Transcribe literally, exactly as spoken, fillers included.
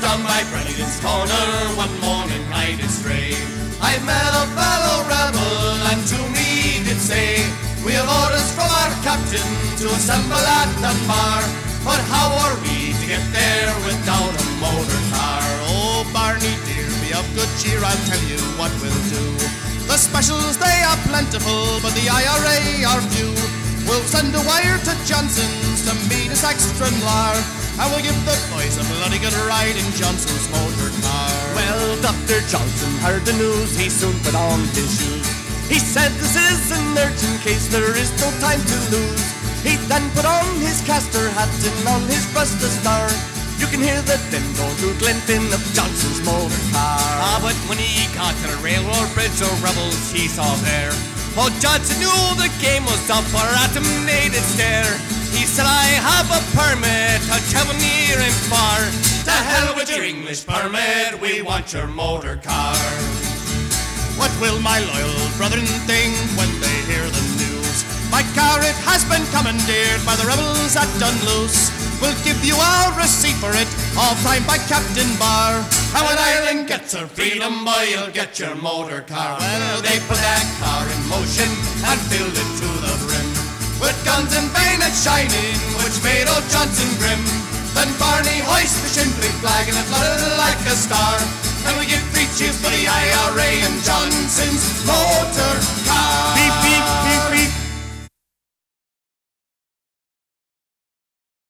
down by Brannigan's Corner, one morning I did stray. I met a fellow rebel, and to me did say, we have orders from our captain to assemble at the bar. But how are we to get there without a motor car? Oh, Barney dear, be of good cheer, I'll tell you what we'll do. The specials, they are plentiful, but the I R A are few. We'll send a wire to Johnson's to meet us extra lar, and we'll give the boys a bloody good ride in Johnson's motor car. Well, Doctor Johnson heard the news, he soon put on his shoes. He said this is an urgent case, there is no time to lose. He then put on his castor hat and on his breast a star. You can hear the din going through glinting of Johnson's motor car. Ah, but when he got to the railroad bridge, the rebels he saw there, oh, Johnson knew the game was up, for at him they did stare. He said, I have a permit to travel near and far. To hell with your English permit, we want your motor car. What will my loyal brethren think when they hear the news? My car, it has been commandeered by the rebels at Dunluce. We'll give you a receipt for it, all signed by Captain Barr. And when Ireland gets her freedom, boy, you'll get your motor car. Well, they put that car in motion and filled it to the brim with guns and bayonets shining, which made old Johnson grim. Then Barney hoisted the Shinfleet flag and it fluttered like a star. And we give three cheers for the I R A and Johnson's motor car.